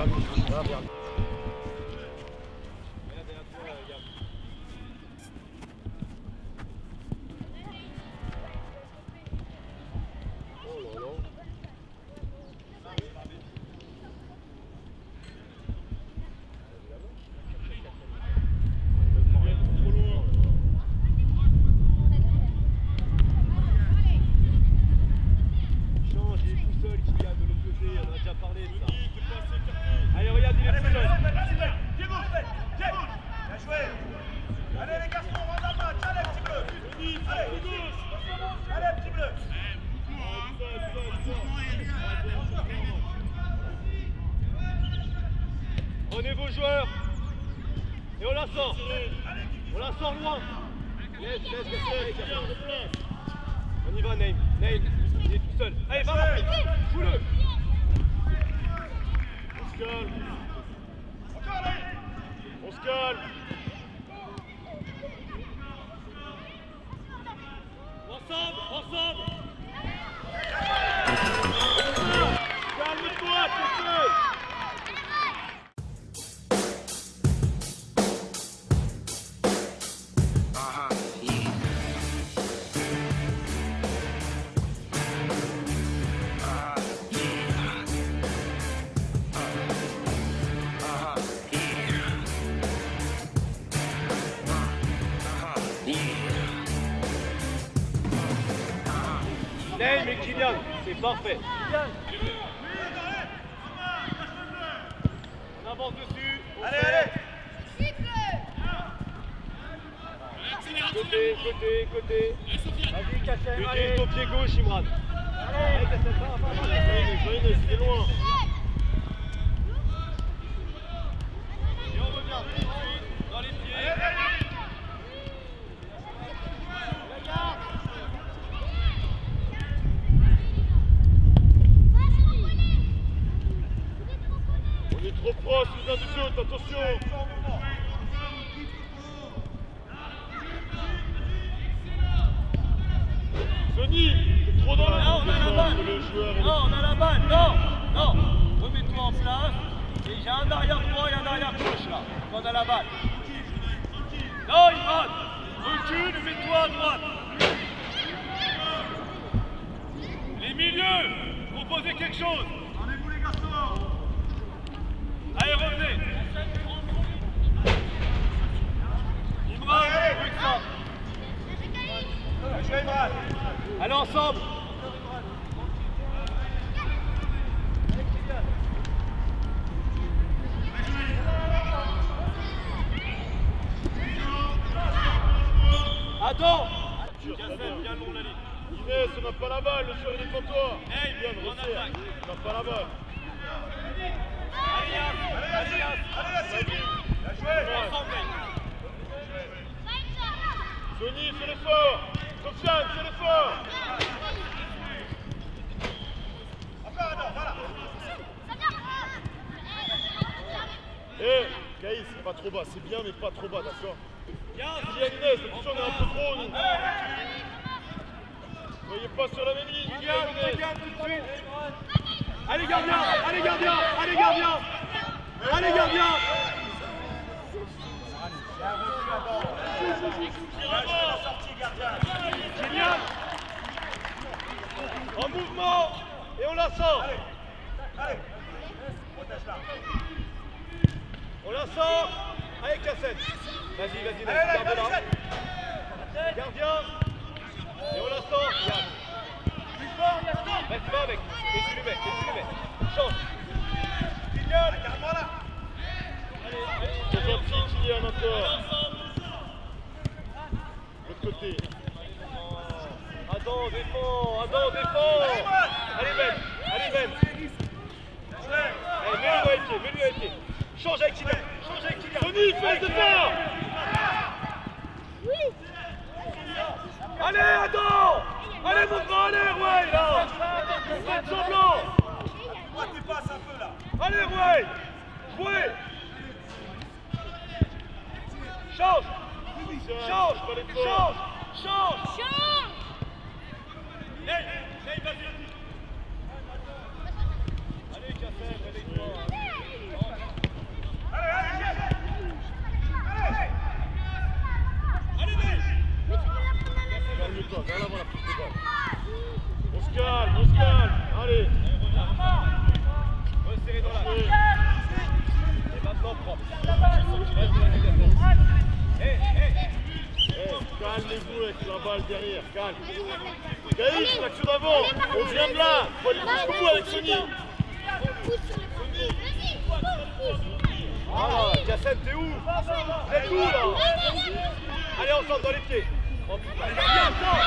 Bien, bien. Prenez vos joueurs et on la sort. On la sort loin. Laisse. On y va, Naïm. Naïm, il est tout seul. Allez, va, fous-le. On se calme. On se calme. Ensemble. Calme-toi, tout seul. Naïm et Kylian, c'est parfait. On avance dessus. Allez. Côté. Vas-y, Kassem. Utilise ton pied gauche, Imran. Allez, Kassem, va. C'est loin. Et on revient. Dans les pieds. Trop proche, les uns des autres, attention! Sonny, t'es trop dans la balle! Non, on a la balle! Non! Remets-toi en place. Et j'ai un arrière droit et un arrière gauche là. On a la balle. Non, Imran! Recule, mets-toi à droite. Les milieux, proposez quelque chose. Allez, revenez! Imran, plus que ça! Allez ensemble! Attends! Bien long la ligne. Inès, on n'a pas la balle, le joueur il est devant toi! Hey, on attaque! On n'a pas la balle! Allez, bien joué! Sonny, fais l'effort! Sofiane, fais l'effort! Caïs, c'est pas trop bas, c'est bien mais pas trop bas, d'accord? Kylian, Inès, attention, on est un peu trop, nous! Soyez pas sur la même ligne, Kylian, tout de suite! Allez gardien! Kylian! En mouvement! Et on la sort! Allez! Protège-la! On la sort! Avec Kassem! Vas-y, garde-la! Gardien! Et on la sort! Regarde! Reste pas avec! Et tu le mets! Change! Kylian! C'est gentil, Kylian, encore! L'autre côté! Adam, défends! Allez, Ben! Mets-lui avec pied! Change avec Kylian! Sonny, fais les efforts! Allez, Adam! Allez, mon grand, allez, ouais, là! Faites semblant! Pourquoi tu passes un peu là? Allez, ouais! Jouez! Change! Hey, vas-y! Allez, Kassem, avec toi! toi, viens là, voilà, prise de balle. On se calme, allez. Resserrez dans l'axe. Et maintenant propre. Calmez-vous avec la balle derrière, calme. Gaïs, l'action d'avant, on vient de là, faut aller jusqu'au bout avec Sony. Voilà, Cassem, t'es où? Vous êtes où là? Allez ensemble dans les pieds. Allez, viens ensemble.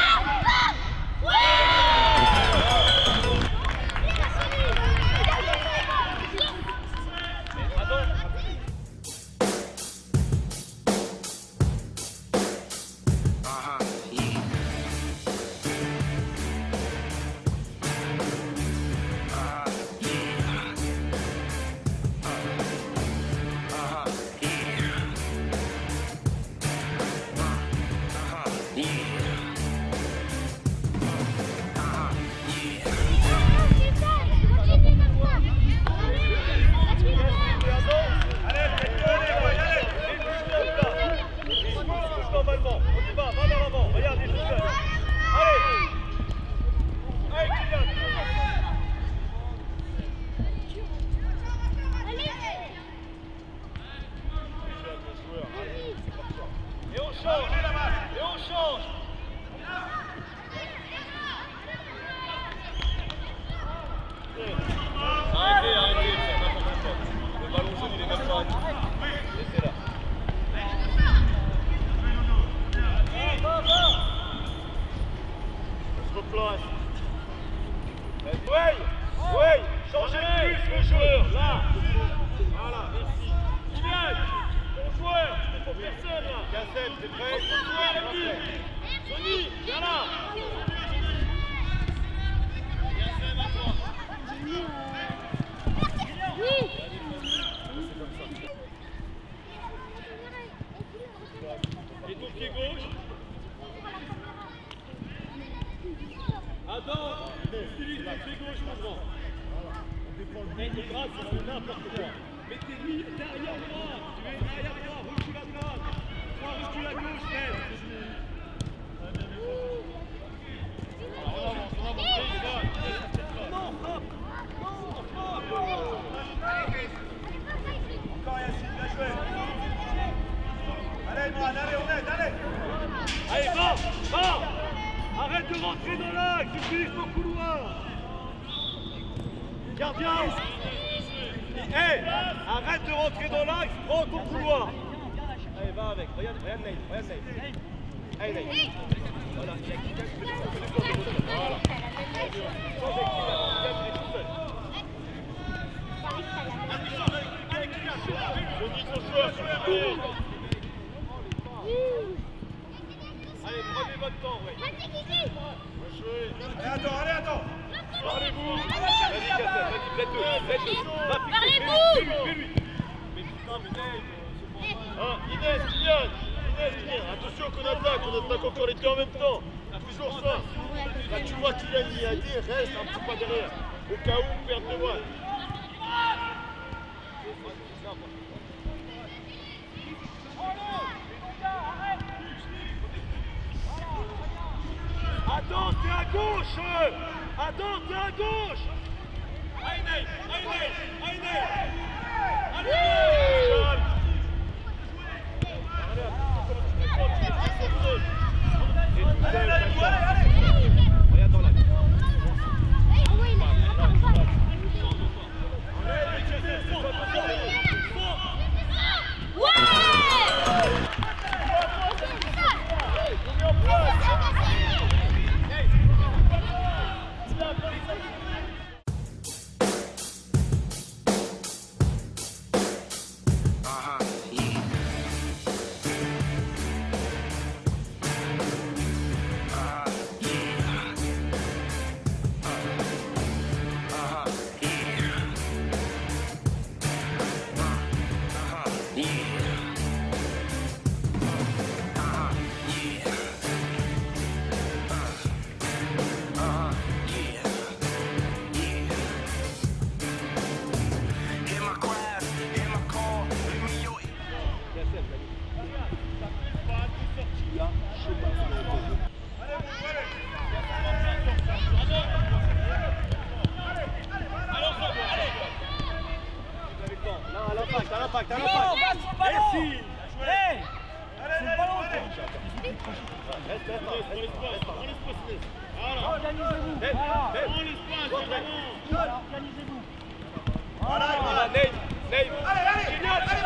Mettez-lui derrière moi. Tu es derrière moi. Recule à droite. Toi, recule à gauche, frère. Non, frappe. Non, frappe. Encore Yacine, bien joué. Allez, Mohan, allez, on aide, allez. Allez, va. Arrête de rentrer dans l'axe. Utilise ton couloir. Gardien. Hey, arrête de rentrer dans l'axe, prends ton couloir. Allez, va avec. Regarde Nate. Allez, Nate. Voilà. Voilà. Allez, prenez votre temps, ouais. Allez, attends. Parlez-vous. Vas-y, Cassem, faites-le. Parlez-vous. Fais-lui. Mais putain, mais Nate, c'est pas Hein, Inès, Kylian. Attention qu'on attaque encore les deux en même temps. Toujours ça. Là, tu vois Kylian y a dit, reste un petit pas derrière. Au cas où, perdre le voile. Attends, t'es à gauche. Attends, t'es à gauche. Allez, Nate. Regarde dans l'axe. Organisez-vous. Voilà. Organisez-vous. Voilà, Ney. Allez,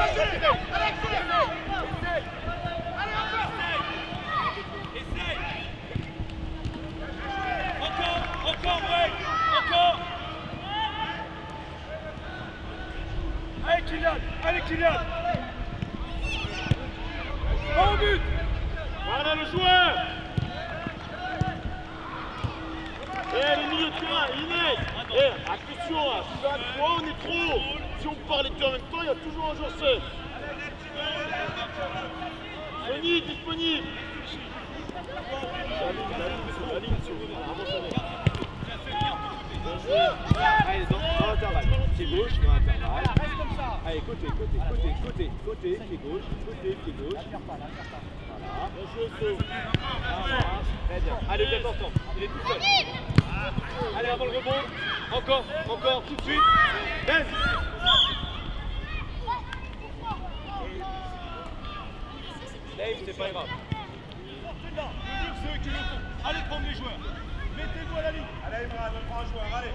Encore. Allez Kylian. Bon but. Voilà le joueur. Le milieu de terrain, Inès. Attention, on est trop. Si on parle les deux en même temps, il y a toujours un joueur seul. Sony, disponible. La ligne, Allez, dans l'intervalle. Pied gauche, dans l'intervalle. Allez, côté, pied gauche, pied gauche. Voilà. Très bien. Allez, vous êtes ensemble. Il est tout seul. Allez, avant le rebond. Encore, tout de suite. Baisse. Dave, c'est pas grave. Ceux qui le font. Allez prendre les joueurs. Mettez-vous à la ligne. Allez, Imran, on prend un joueur, allez.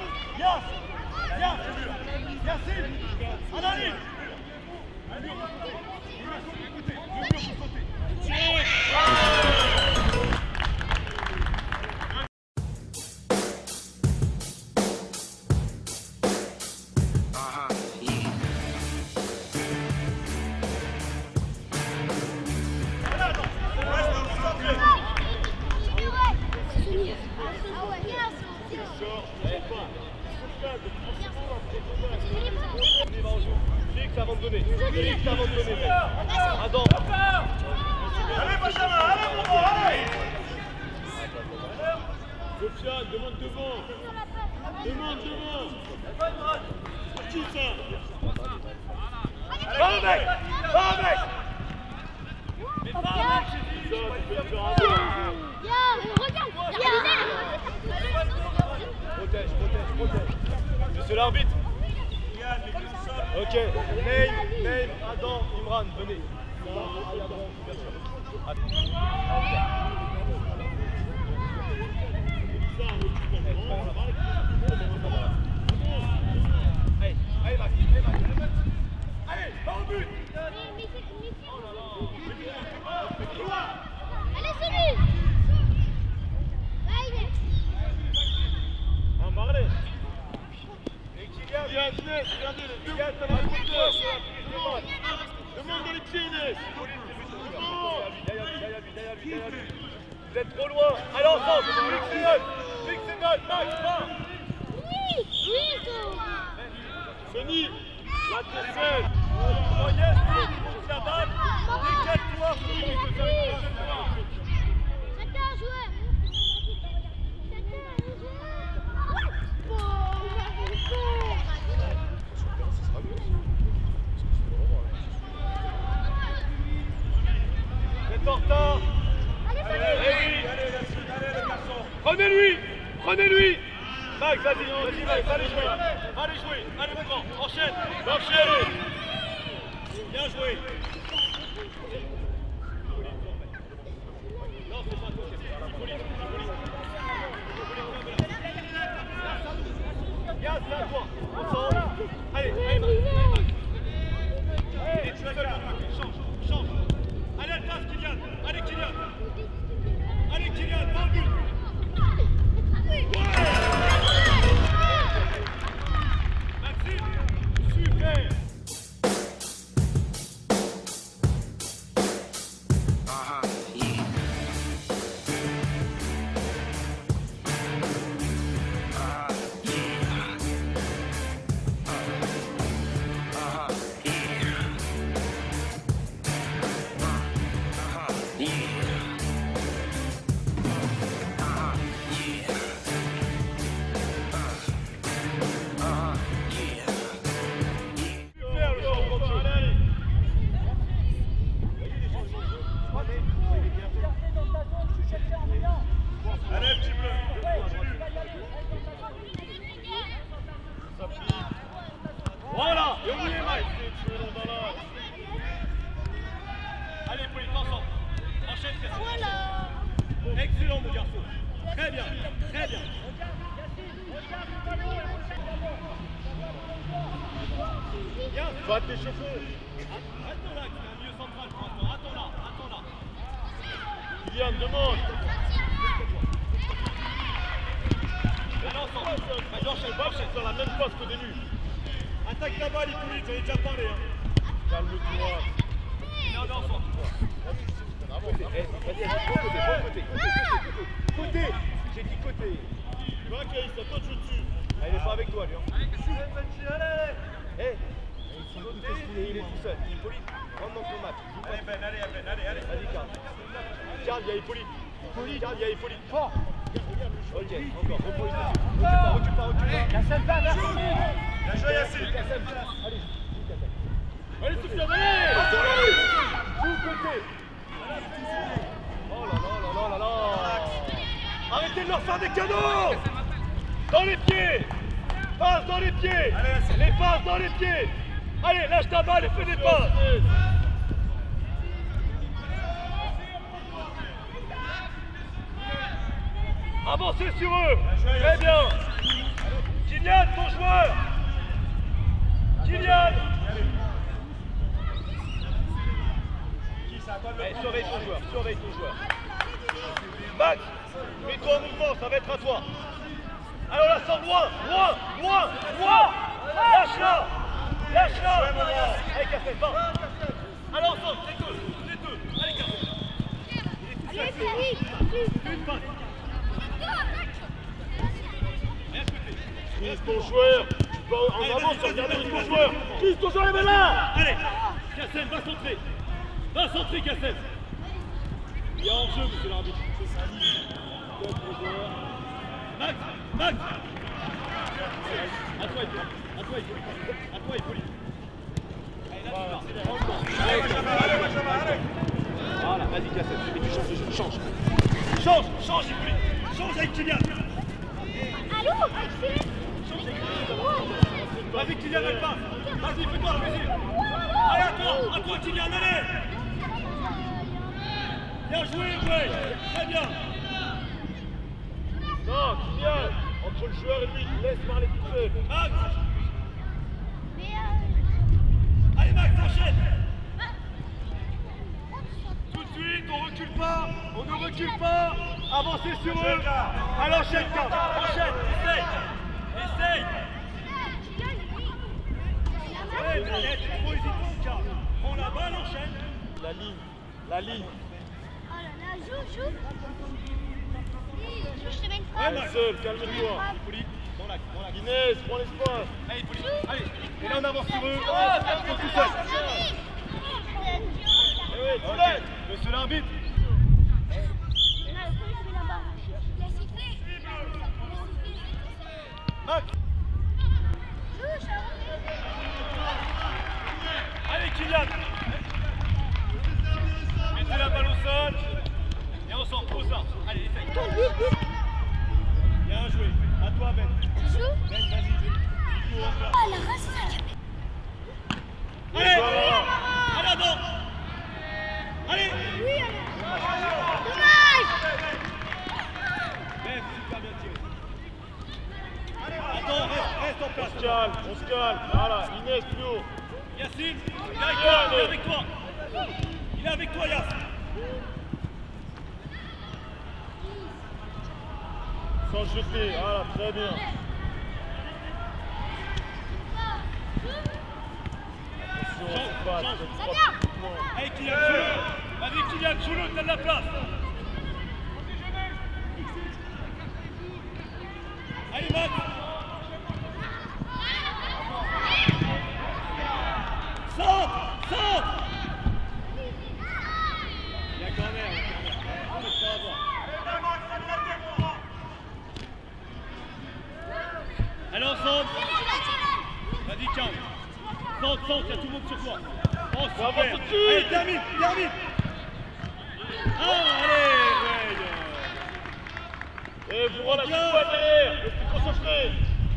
Yassine, à la ligne. Le mur pour sauter. Fixe avant de donner. Adam. Allez, Benjamin, allez, Momo, allez. Sofiane, demande devant. Qui ça? Va, mec. Protège. Monsieur l'arbitre. Ok, Ney, Adam, Imran, venez. Allez, Max. Allez, va au but. Allez, celui. Un Marley. Inès, regardez, les deux demande dans les pieds, Inès. Vous êtes trop loin. Allez ensemble. Fixe note. Max, va. Sony, la tête seule. Oh yes, la balle. Décale-toi. Vous êtes en retard. Prenez-lui. Max, vas-y, Max, allez jouer. Allez maintenant, enchaîne. Bien joué. Non, c'est pas toi, Yas, c'est à toi. Ensemble. Allez, Max. Allez, tu vas change. Allez, elle passe, Kylian. Allez, Kylian, dans le but. Maxime, super. Très bien, très bien. Va t'échauffer. Attends là, c'est un milieu central pour l'instant. Attends là. Kylian, demande. Allez ensemble. Vas-y, enchaîne, C'est sur la même passe qu'au début. Attaque la balle, Hippolyte, j'en ai déjà parlé. Hein. Calme-toi. Non, mais ensemble. Côté. J'ai dit côté. Tu vois qu'il c'est toi qui joue dessus. Ah, il est pas avec toi, lui. Hein. Allez. Eh, il est tout seul. Hippolyte, rentre dans ton match. Allez, Ben, allez. Vas-y, Karl. Regarde, il y a Hippolyte. Regarde, il y a Hippolyte. Fort. Ok, encore. Recule pas. Yassine, va, merci. Bien joué, Yassine. Allez, Allez, Soufiane, allez. joue côté. Oh là. Arrêtez de leur faire des cadeaux. Dans les pieds. Passe dans les pieds. Allez, Les passes dans les pieds. Allez, lâche ta balle et fais des passes. Avancez sur eux. Très bien. Kylian, ton joueur. Kylian. Allez, surveille ton joueur. Max, mets-toi en mouvement, ça va être à toi. Allez, on la sort loin. Lâche-la. Allez, Cassel, va. Allez, ensemble, les deux. Allez, Cassel. Allez, c'est Une passe. Chris, ton joueur. Tu peux en avance, tu regardes ton joueur. Chris, ton joueur, il est là. Allez, Cassel, va centrer, Cassel. Il y a hors-jeu, monsieur l'arbitre. Max. À toi, Hippolyte. Voilà, vas-y, Cassel. Et tu changes de jeu. Change, Hippolyte. Change avec Kylian. Allô, Maxime. Vas-y, Kylian, elle passe. Vas-y, fais-toi plaisir. Allez, à toi, Kylian, allez. Bien joué, ouais. Très bien. Non, Kylian, entre le joueur et lui, laisse parler tout seul. Max. Mais Allez, Max, enchaîne. Tout de suite, on ne recule pas. Avancez sur eux. Allez, enchaîne, Karl. Enchaîne, essaye. Ouais, mais t'es trop hésitant, Karl. Prends la balle, enchaîne. La ligne. oh là là, joue. Je te mets une Ouais, frappe. Max. Seul, calme-toi. Hippolyte, dans l'axe. Inès, prends l'espace. Allez, Hippolyte, allez. Et là, on avance sur eux. Ils sont tout seuls. Eh oui, tu l'aides. Monsieur l'arbitre. Max. Allez, Kylian. Mettez la balle au sol. Et ensemble, pose là. Allez, essaye. Bien joué. À toi, Ben. Ben, vas-y. Allez, allez, Adam. Allez. Ben, super bien tiré. Attends, reste en place. On se calme. Voilà, Inès, plus haut. Yassine, il est avec toi. Il est avec toi, Yass. Sans jeter. Voilà, très bien. Attention, on se passe. Allez, Kylian, joue-le. Vas-y, Kylian, joue-le, t'as de la place. Allez, Max. Centre. Il y a corner. Allez, ensemble. Vas-y, calme. Centre, il y a tout le monde sur toi. Oh, super. Allez, termine. Allez, Et vous relâchez pas derrière. Restez concentrés.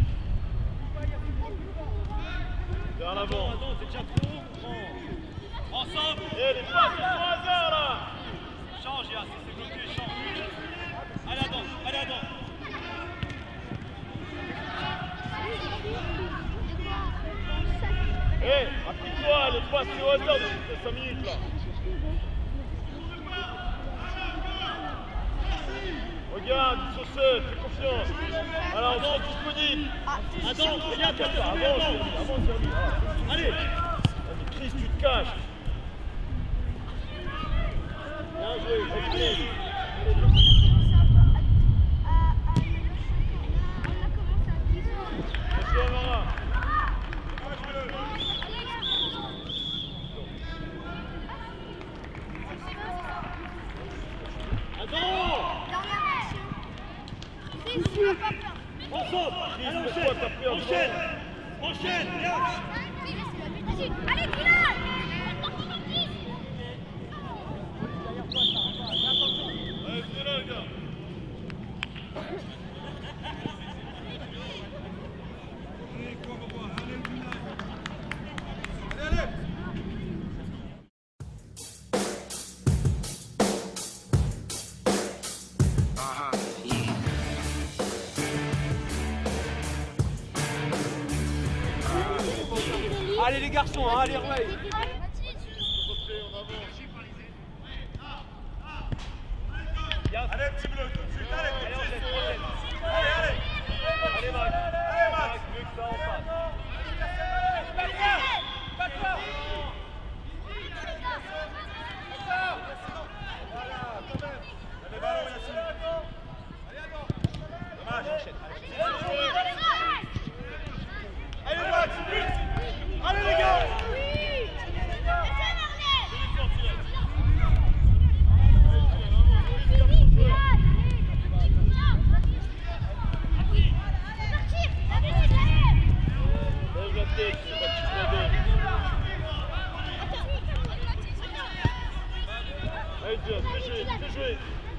Vers l'avant. Attends, c'est déjà trop. Ensemble. Et les passes sont au hasard là. Change, Yass, c'est bloqué, change. Allez avant, allez avant. Hé, applique-toi, les passes sur hauteur de 5 minutes là. Regarde, ils sont seuls, fais confiance. Alors, on est disponible. Attends, regarde, Avance, Servi. allez. Mais Chris, tu te caches. Bien joué, Chris. Monsieur Amara. Ensemble, allez, enchaîne, enchaîne, bien. Allez, Dylan! Allez, venez là, les gars. Allez les garçons, hein, allez, reveille. Allez, petit bleu, tout de suite, allez, Allez, tout de suite. enchaîne. Allez, allez. Allez, Max. Allez, Max. Mieux que ça, on passe. Allez, ballon, Yassine. Dommage. Allez, Max, vite. Allez, les gars. Lève la tête, c'est pas que tu te donnes. Allez, John, fais jouer.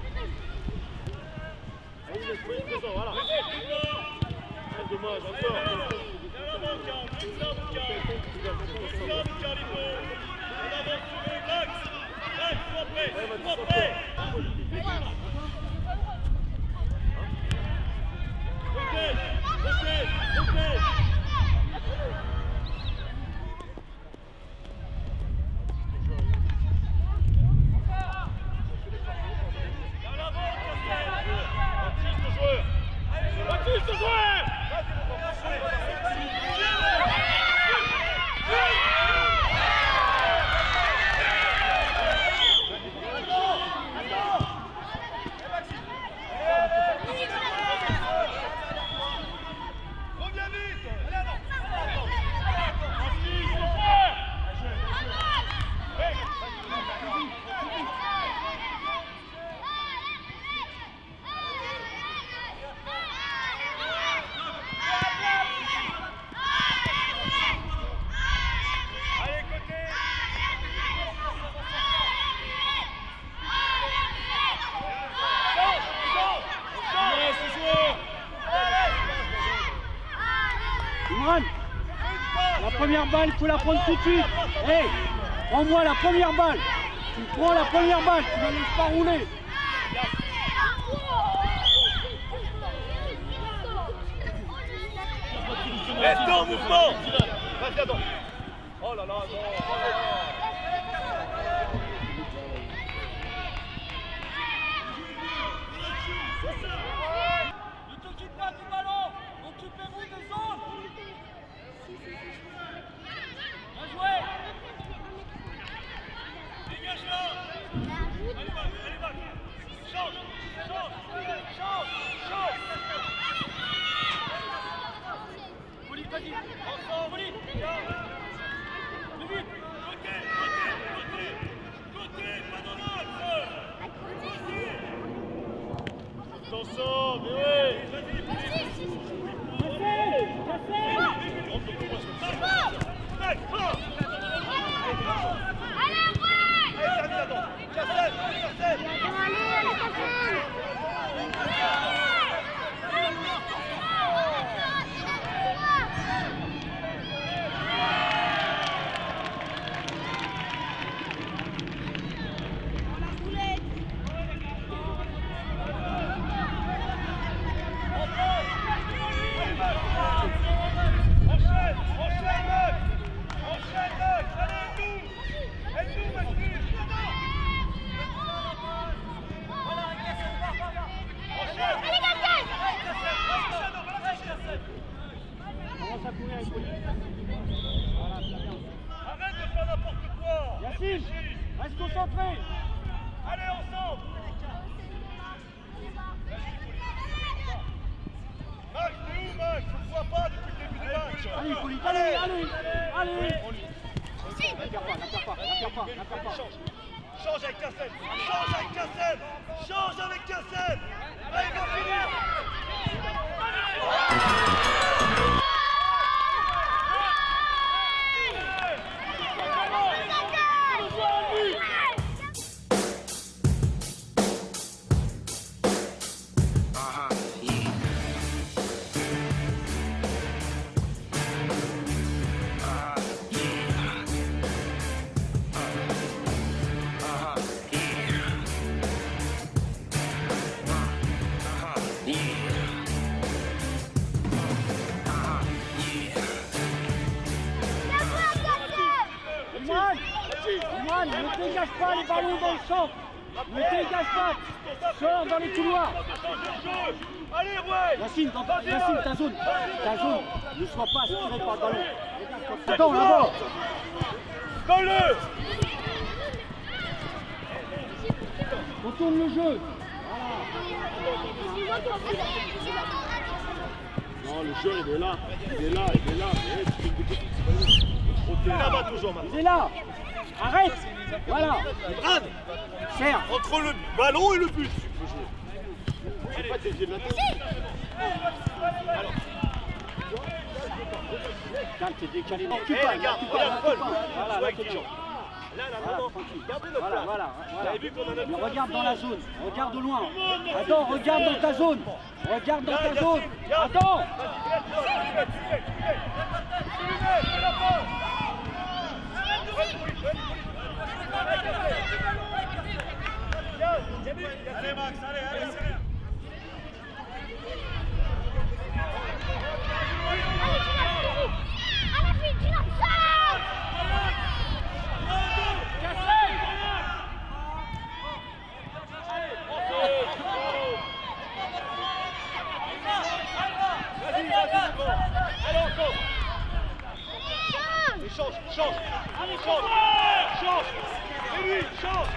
Allez, laisse-moi une présent, voilà. Ah, dommage, encore. La première balle, il faut la prendre tout de suite. Hey, prends-moi la première balle. Tu prends la première balle, tu ne laisses pas rouler. Reste en mouvement. Vas-y, attends. Oh là là, non. Oh là là. Ne t'occupe pas du ballon, occupez-vous des zones. Bien joué. Dégage-la. Allez, Max. Change. Poli, vas-y. Ensemble, Poli. Plus vite. Côté, pas dans l'axe. Attention, mais ouais. Max, fort. Allez, ouais! Allez, termine, attends. Cassel. Allez, Hippolyte, allez. Change avec Kassem. Change avec Kassem. Allez, va finir. Ne dégage pas les ballons dans le centre. Ne dégage pas. Sors dans les couloirs. Allez, ouais. Yacine, ta zone. Ne sois pas aspiré par le ballon. Attends, là-bas. Donne-le. Retourne le jeu. Non, le jeu, il est là. Il est là-bas toujours, maintenant. Il est là. Arrête. Voilà. Brad, Serre. entre le ballon et le but. Calme, t'es décalé. Regarde, Paul. Voilà, là, intelligent. Là, tranquille. gardez notre place. Voilà. Vous avez vu qu'on en a Mais regarde dans la zone. Regarde au loin. Attends, regarde dans ta zone. Attends. Allez Max, allez, c'est bien. Change. C'est lui, change.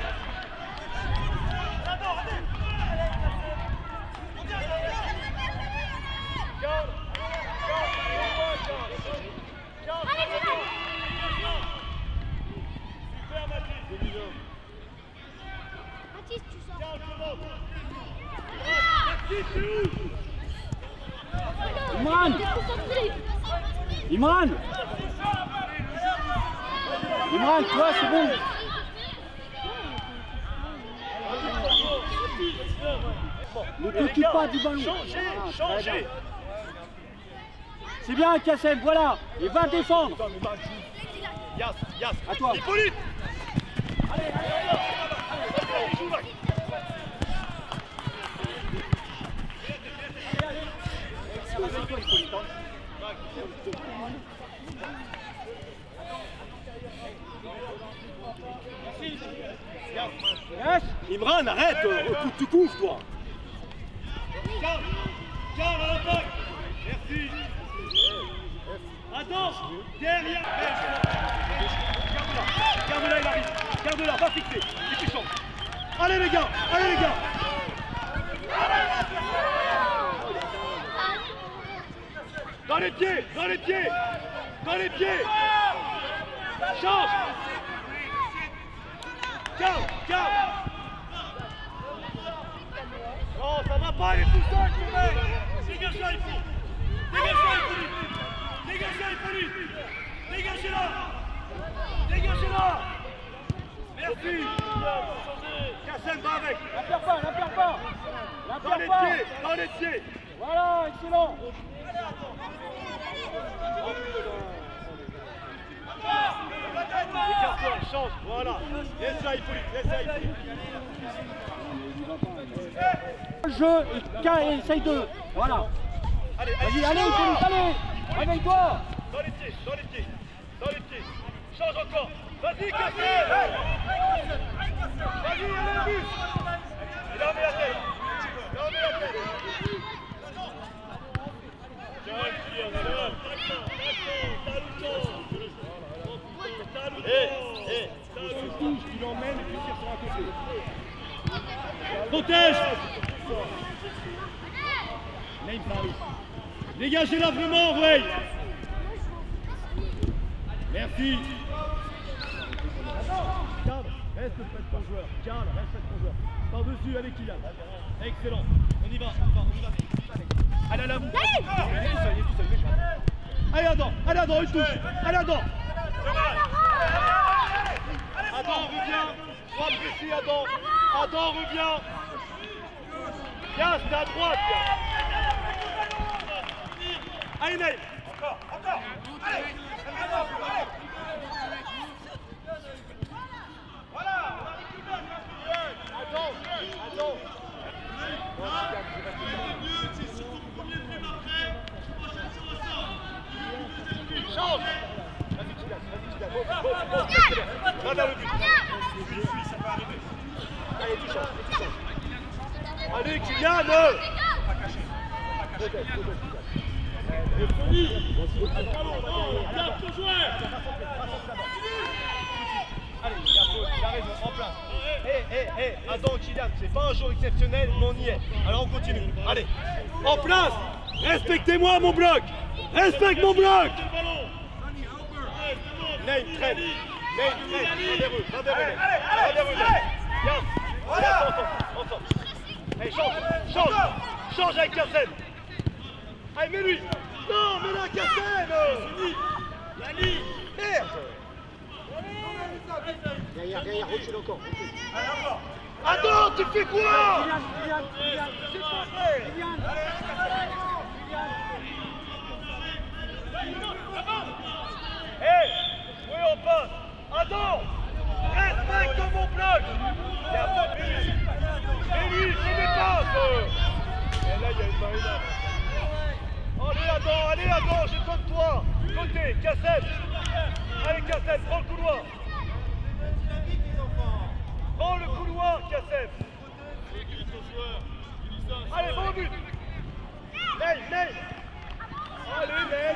Imran, toi, c'est bon. Ne t'occupe pas du ballon. Changez. C'est bien, Kassem, voilà. Et va défendre. Yas, à toi. Hippolyte. Yes. Imran, arrête, tu couvres toi. Garde à l'attaque. Merci. Attends, derrière. Garde-la, il arrive. Garde-la, va fixer. Et tu changes. Allez les gars. Dans les pieds. Change. Garde. Non, ça va pas, il est tout seul, Dégage-la, Hippolyte. Dégagez-la. Merci. Kassem va avec. La perds pas. Dans les pieds. Voilà, excellent. Change, voilà. Laisse-la, Hippolyte. Le jeu, et essaye de... Voilà. Allez, Vas-y, allez, Hippolyte, allez. Réveille-toi. Dans les pieds. Change encore. Vas-y, Kassem. Vas-y, allez, le but. Il a mis la tête. Tu l'emmènes et tu tires sur un côté. Protège. Dégagez-la vraiment, ouais. Merci. Cadre, respecte ton joueur. Cadre, respecte ton joueur. Par-dessus avec Kylian. Excellent. On y va. Allez à la boue. Allez Adam, une touche. Allez Adam. Adam, reviens. Sois précis, Adam. Adam, reviens. Viens, c'est à droite. Allez, Neil. Encore. Allez. Voilà, on a récupéré. Attends. C'est surtout le premier prime après. Prochaine sur le sort. Change. Vas-y, Kylian. Va vers le but. Ça va arriver. Allez, tu changes. Allez, Kylian. Allez, il a raison, en place. Adam, Kylian, c'est pas un jour exceptionnel, mais on y est. Alors on continue. Allez, en place. Respectez-moi mon bloc. Respecte mon bloc. Neil, traîne. Va vers eux. Viens. Voilà. Ensemble. Allez, change avec Kassem. Allez, mets-lui. Non, mets-la Kassem. Merde. Derrière, recule encore. Attends, tu fais quoi? Kylian. C'est pas vrai. Oui, on passe. Attends, respecte mon bloc. Il y a pas de but. Et lui, il se dépasse. Et là, il y a une marina. Allez, Adam, j'ai besoin de toi. Côté, Kassem. Allez, Kassem, prends le couloir. Prends le couloir, Kassem. Allez, bon but. Neil. Allez, Neil.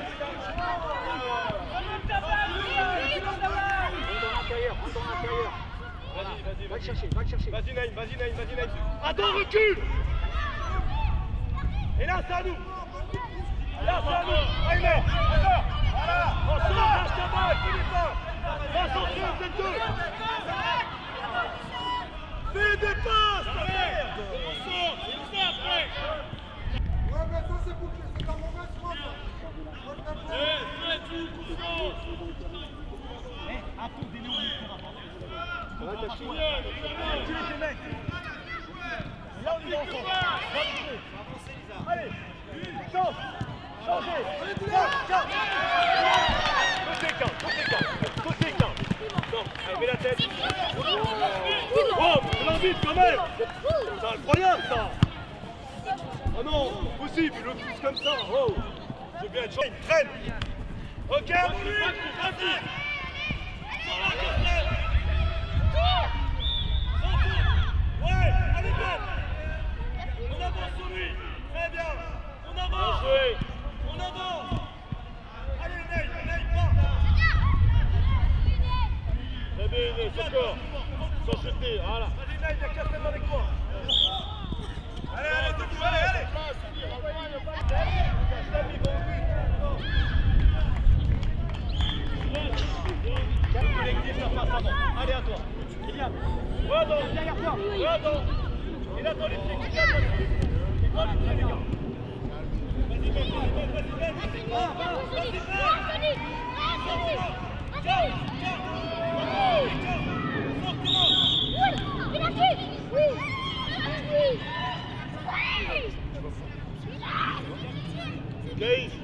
Rentre dans l'intérieur. Va le chercher. Vas-y, Neil. Attends, recule. Et là, c'est à nous. Allez, Neil. Ensemble, lâche ta balle, Philippe. Va centrer, vous êtes deux. Fais des passes, merde. Ouais, mais ça c'est bouclé, c'est ta mauvaise foi, ça. Là, on y va ensemble. Allez, change. Changez. Côté 15. Non, allez, mets la tête. Oh, c'est l'envie quand même. C'est incroyable ça. Oh non, possible, il le pousse comme ça. Oh, c'est bien, traîne. Regarde lui. Vas-y. Ouais, allez bien. On avance sur lui. Très bien. On avance. On avance. Allez, Neil, pas. Très bien, Inès, encore. Sans chuter, voilà. Vas-y, Neil, il y a Kassem avec toi. Allez, allez. Kassem, il va au but. Collectif, ça passe avant. Allez, à toi. Kylian. Ouais, derrière toi. Il attend les pieds, Kylian. Il prend les pieds, les gars. Gaze.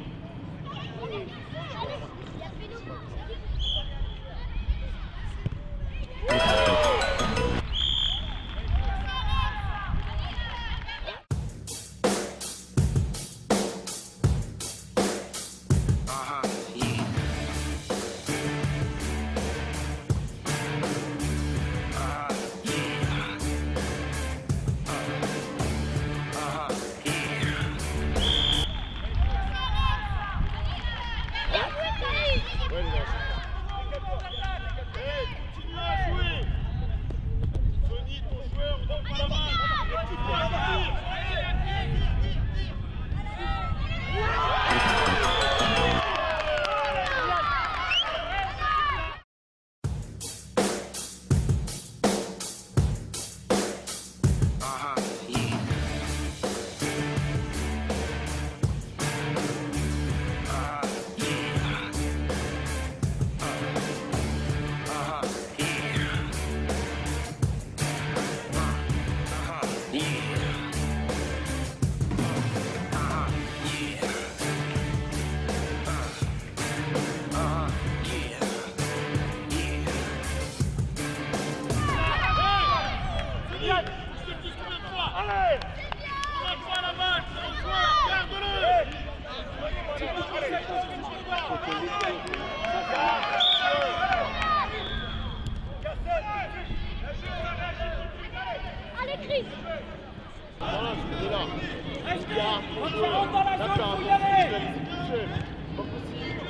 Voilà, c'est là. Restez. Quand ça rentre dans la zone, faut y aller. Pas possible.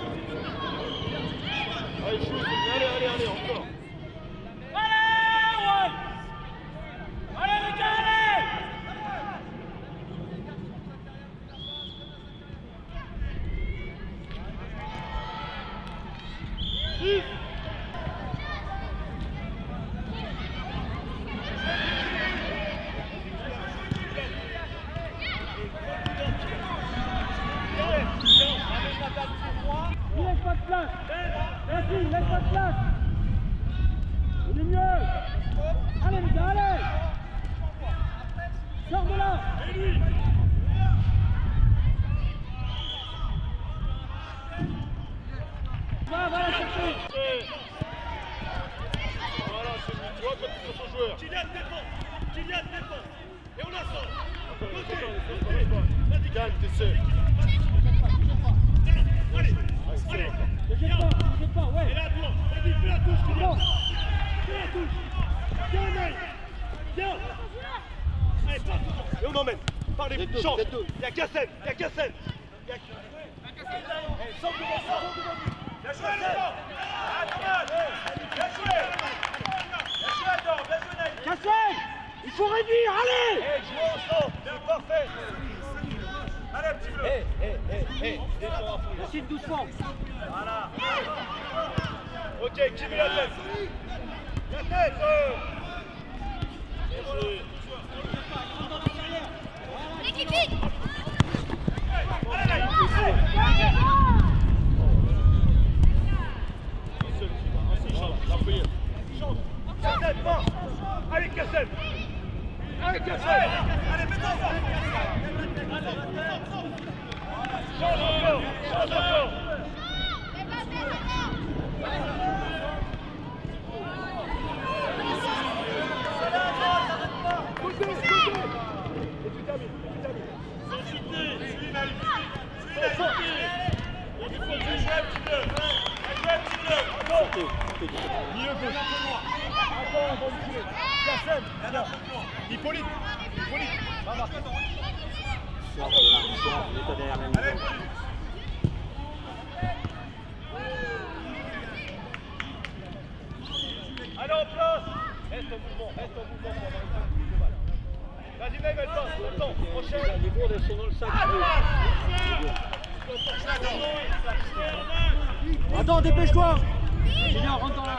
Allez, joue, allez, encore. Allez, ouais. Allez, les gars, allez. Il laisse pas de place. Merci, il laisse pas de place. On est mieux. Allez les gars, allez. Sors de là. Va la chercher. Voilà, c'est lui. Tu vois quand il faut son joueur. Kylian défend. Et on la sort. Calme, t'essaies. Allez. Ne jette pas, ouais. Et là, toi, vas-y, fais la touche, Kylian. Bon. Fais la touche. Tiens, mec. Tiens. Allez, passe. Et on emmène. Parlez, change. Il y a Kassem. Sors devant, Bien joué, les gars. Bien joué, Naïf. Kassem, il faut réduire, allez. Jouez ensemble. Bien, parfait. Allez, petit bleu. Racine doucement. Voilà. Ok, qui met la tête? La tête. Les kikis. Allez, Kassem, va. Allez, Kassem. Allez, mets-toi en face. Change encore. Hippolyte, va marquer. Allez en place. Reste en mouvement pour avoir une phase de balle. Vas-y Naïf, elle passe, attends, prochaine. Les bourdes, elles sont dans le sac. Attends, dépêche-toi. Julien, rentre dans la.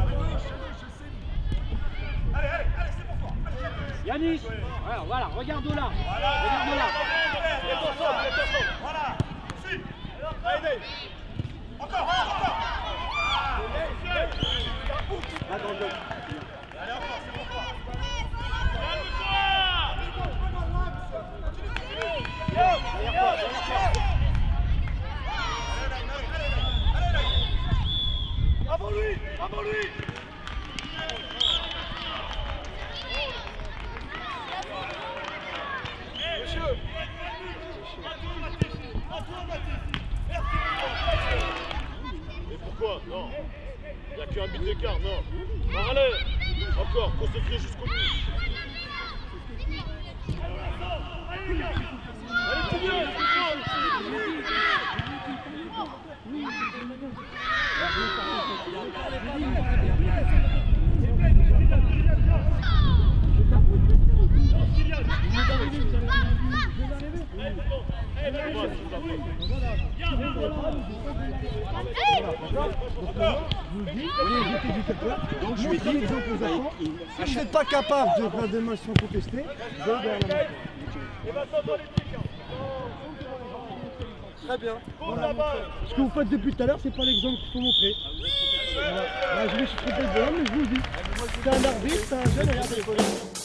Allez, c'est pour toi. Yanis, voilà, regarde là. Regarde là. Reste ensemble. Voilà. Si. Allez, Naïf. Encore. Là dans le jeu. Allez, encore, c'est pour toi. Avant lui. Monsieur. Et pourquoi? Non. Il n'y a qu'un but d'écart, non. Non, allez. Encore, concentré jusqu'au bout. Allez, tout bien. Donc je lui dis l'exemple aux enfants, si je n'êtes pas capable de prendre des mains sans contester, je vais vers la main. Très bien. Voilà. Ce que vous faites depuis tout à l'heure, c'est pas l'exemple qu'il faut montrer. Voilà. Là, je me suis trompé de bonhomme, mais je vous le dis. C'est un arbitre, c'est un jeune, regardez.